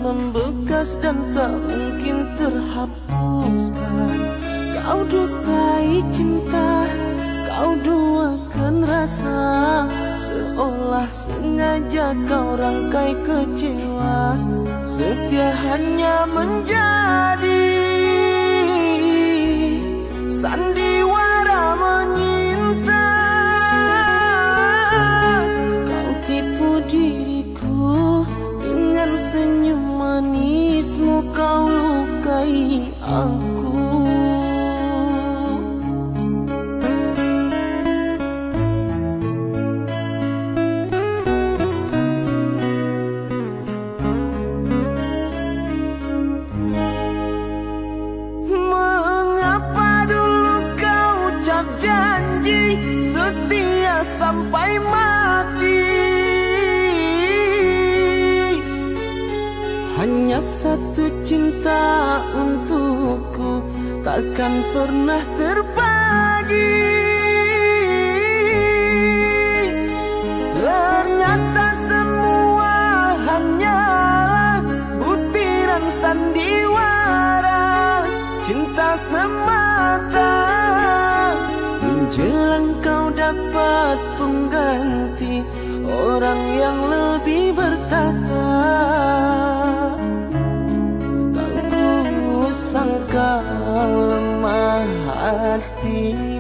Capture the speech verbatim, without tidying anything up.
membekas dan tak mungkin terhapuskan. Kau dustai cinta, kau duakan rasa, seolah sengaja kau rangkai kecewa. Setia hanya menjadi sandiwara menyinta. Kau tipu diriku dengan senyum manismu, kau lukai aku. Janji setia sampai mati, hanya satu cinta untukku, takkan pernah terbagi. Ternyata semua hanyalah butiran sandiwara, cinta semata. Menjelang kau dapat pengganti, orang yang lebih bertata. Tak ku sangka lemah hati.